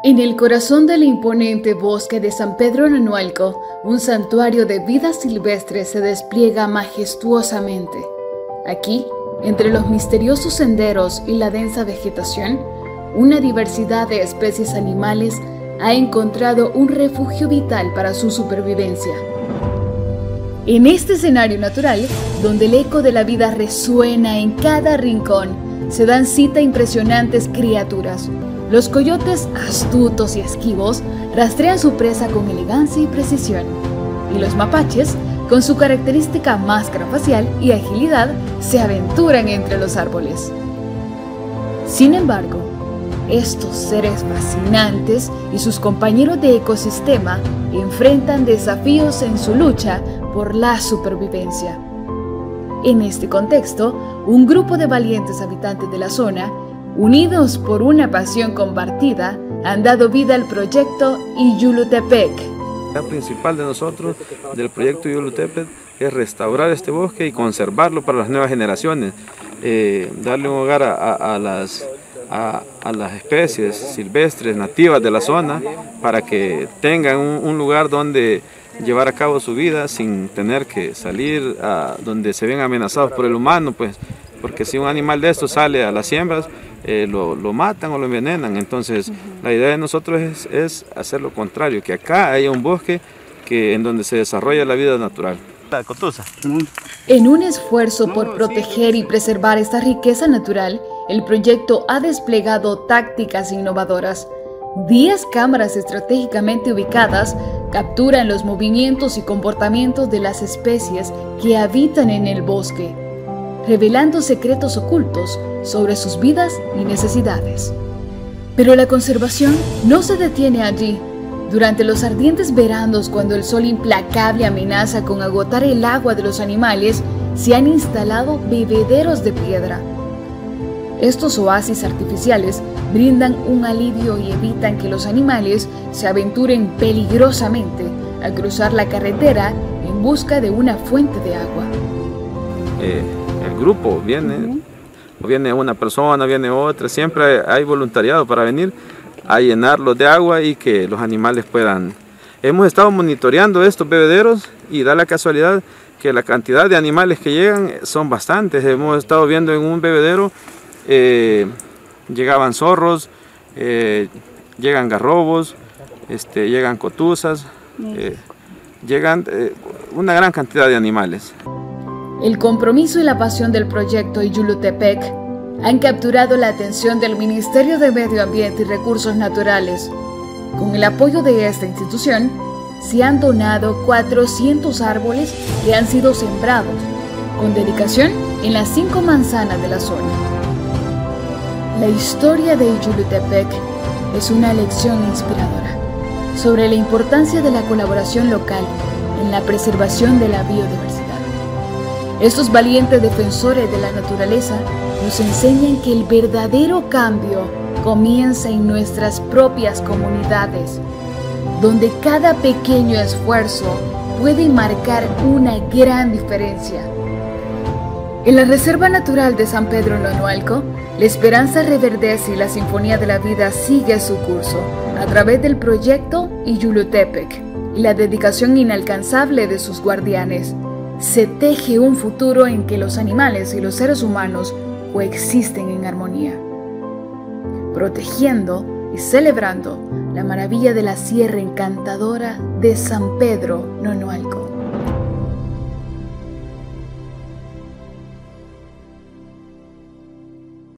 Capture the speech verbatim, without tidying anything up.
En el corazón del imponente bosque de San Pedro Nonualco, un santuario de vida silvestre se despliega majestuosamente. Aquí, entre los misteriosos senderos y la densa vegetación, una diversidad de especies animales ha encontrado un refugio vital para su supervivencia. En este escenario natural, donde el eco de la vida resuena en cada rincón, se dan cita impresionantes criaturas. Los coyotes, astutos y esquivos, rastrean su presa con elegancia y precisión. Y los mapaches, con su característica máscara facial y agilidad, se aventuran entre los árboles. Sin embargo, estos seres fascinantes y sus compañeros de ecosistema enfrentan desafíos en su lucha por la supervivencia. En este contexto, un grupo de valientes habitantes de la zona, unidos por una pasión compartida, han dado vida al proyecto Iyulutepec. La principal de nosotros, del proyecto Iyulutepec, es restaurar este bosque y conservarlo para las nuevas generaciones, eh, darle un hogar a, a, a, las, a, a las especies silvestres nativas de la zona, para que tengan un, un lugar donde llevar a cabo su vida sin tener que salir a donde se ven amenazados por el humano, pues, porque si un animal de estos sale a las siembras, eh, lo, lo matan o lo envenenan. Entonces, uh-huh. La idea de nosotros es, es hacer lo contrario, que acá haya un bosque que, en donde se desarrolla la vida natural. La cotusa. En un esfuerzo por proteger y preservar esta riqueza natural, el proyecto ha desplegado tácticas innovadoras. diez cámaras estratégicamente ubicadas capturan los movimientos y comportamientos de las especies que habitan en el bosque, revelando secretos ocultos sobre sus vidas y necesidades. Pero la conservación no se detiene allí. Durante los ardientes veranos, cuando el sol implacable amenaza con agotar el agua de los animales, se han instalado bebederos de piedra. Estos oasis artificiales brindan un alivio y evitan que los animales se aventuren peligrosamente al cruzar la carretera en busca de una fuente de agua. Eh, el grupo viene, uh-huh. o viene una persona, viene otra, siempre hay voluntariado para venir a llenarlos de agua y que los animales puedan. Hemos estado monitoreando estos bebederos y da la casualidad que la cantidad de animales que llegan son bastantes. Hemos estado viendo en un bebedero Eh, llegaban zorros, eh, llegan garrobos, este, llegan cotuzas, eh, llegan eh, una gran cantidad de animales. El compromiso y la pasión del proyecto Iyulutepec han capturado la atención del Ministerio de Medio Ambiente y Recursos Naturales. Con el apoyo de esta institución, se han donado cuatrocientos árboles que han sido sembrados con dedicación en las cinco manzanas de la zona. La historia de Iyulutepec es una lección inspiradora sobre la importancia de la colaboración local en la preservación de la biodiversidad. Estos valientes defensores de la naturaleza nos enseñan que el verdadero cambio comienza en nuestras propias comunidades, donde cada pequeño esfuerzo puede marcar una gran diferencia. En la Reserva Natural de San Pedro Nonualco, la esperanza reverdece y la sinfonía de la vida sigue su curso a través del proyecto Iyulutepec y la dedicación inalcanzable de sus guardianes. Se teje un futuro en que los animales y los seres humanos coexisten en armonía, protegiendo y celebrando la maravilla de la sierra encantadora de San Pedro Nonualco.